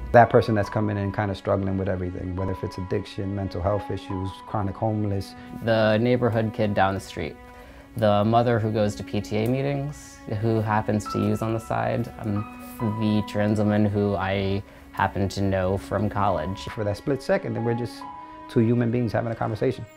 that person that's coming in kind of struggling with everything, whether if it's addiction, mental health issues, chronic homeless. The neighborhood kid down the street, the mother who goes to PTA meetings, who happens to use on the side, the trans woman who I happen to know from college. For that split second, then we're just two human beings having a conversation.